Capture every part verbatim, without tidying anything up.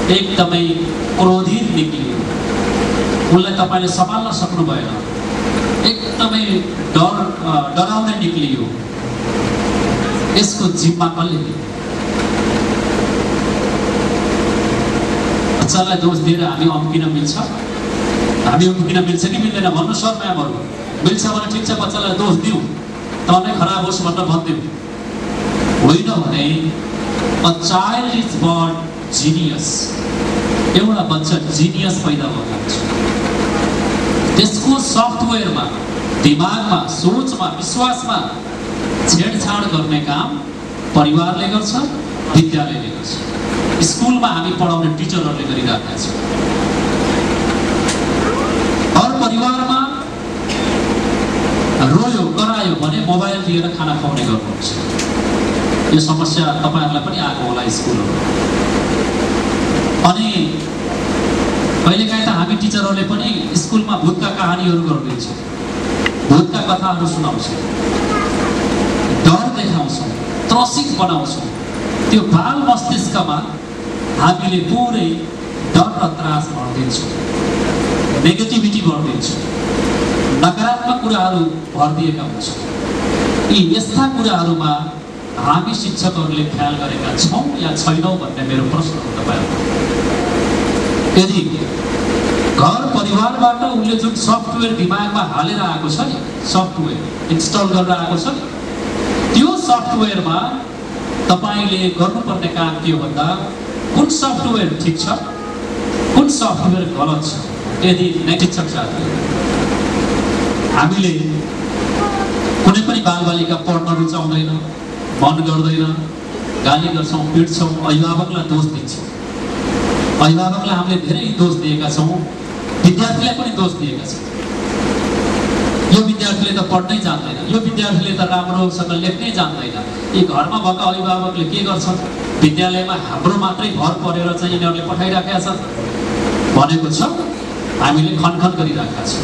एकदमै क्रोधित निक्लियो, उसलाई तपाईले सम्हाल्न सक्नु भएन, एकदमै डर डराउने निक्लियो। यसको जिम्मा कसले लियो? बच्चालाई दोष दिएर हामी अम्किन मिल्छ? हामी अम्किन मिल्छ कि मिल्दैन भन्नु सर म्यामहरु। मिल्छ भने ठिक छ, बच्चालाई दोष दिउँ, त नै खराब होस् भनेर भन्दिउँ। होइन भने a child is born genius, एउटा बच्चा जिनियस पैदा भएको छ। त्यसको सफ्टवेयरमा, दिमागमा, सोचमा, विश्वासमा छेडछाड गर्ने काम परिवारले गर्छ, विद्यालयले गर्छ, स्कुलमा हामी पढाउने टिचरहरूले गरिरहेका छौँ। हर परिवारमा रोयो करायो भने मोबाइल दिएर खाना खुवाउने गर्नुहुन्छ। यो समस्या तपाईहरुलाई पनि आएको होला स्कुलमा। अनि कहिलेकाहीँ त हामी टिचरहरूले पनि स्कुलमा भूतका कहानीहरू गर्दैछौँ, भूतका कथाहरू सुनाउँछौँ, डर देखाउँछौँ, त्रसित बनाउँछौँ। त्यो बाल मस्तिष्कमा हामीले पुरै डर र त्रास भर्दिन्छौँ, नेगेटिभिटी भर्दिन्छौँ, नकारात्मक कुराहरू भरिदिएका हुन्छौँ। यी यस्ता कुराहरूमा हामी शिक्षकहरूले ख्याल गरेका छौँ या छैनौँ भन्ने मेरो प्रश्न हो तपाईहरुलाई। यदि घर परिवारबाट उसले जुन सफ्टवेयर दिमागमा हालेर आएको छ नि, सफ्टवेयर इन्स्टल गरेर आएको छ नि, त्यो सफ्टवेयरमा तपाईले गर्नुपर्ने काम के हो भन्दा कुन सफ्टवेयर ठिक छ, कुन सफ्टवेयर गलत छ। यदि शिक्षक साथी हामीले कुनै पनि बालबालिका पढ्न रुचाउँदैन, मन गर्दैन, गाली गर्छौँ, पिट्छौँ, अभिभावकलाई दोष दिन्छौँ। अभिभावकलाई हामीले धेरै दोष दिएका छौँ, विद्यार्थीलाई पनि दोष दिएका छौँ। यो विद्यार्थीले त पढ्नै जान्दैन, यो विद्यार्थीले त राम्रोसँग लेख्नै जान्दैन। यी घरमा भएका अभिभावकले के गर्छन्? विद्यालयमा हाम्रो मात्रै भर परेर चाहिँ यिनीहरूले पठाइराखेका छन् भनेको छ, हामीले खनखन गरिराखेका छौँ।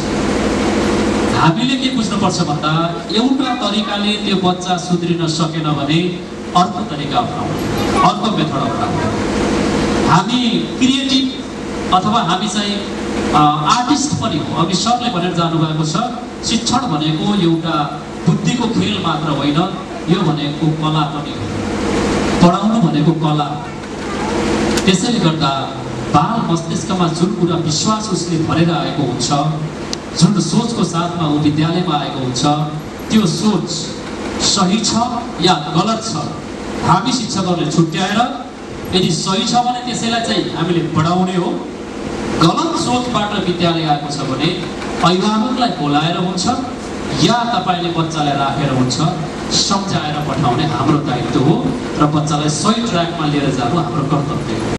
हामीले के बुझ्नुपर्छ भन्दा एउटा तरिकाले त्यो बच्चा सुध्रिन सकेन भने अर्को तरिका अपनाउनु, अर्को मेथड अपनाउनु। हामी क्रिएटिभ अथवा हामी चाहिँ आर्टिस्ट पनि हो। अघि सरले भनेर जानुभएको छ, शिक्षण भनेको एउटा बुद्धिको खेल मात्र होइन, यो भनेको कला पनि हो। पढाउनु भनेको कला हो। त्यसैले गर्दा बाल मस्तिष्कमा जुन कुरा विश्वास उसले भरेर आएको हुन्छ, जुन सोचको साथमा ऊ विद्यालयमा आएको हुन्छ, त्यो सोच सही छ या गलत छ हामी शिक्षकहरूले छुट्याएर, यदि सही छ भने त्यसैलाई चाहिँ हामीले बढाउने हो, गलत सोचबाट विद्यालय आएको छ भने अभिभावकलाई बोलाएर हुन्छ या तपाईले बच्चालाई राखेर हुन्छ, सम्झाएर पठाउने हाम्रो दायित्व हो र बच्चालाई सही ट्र्याकमा लिएर जानु हाम्रो कर्तव्य हो।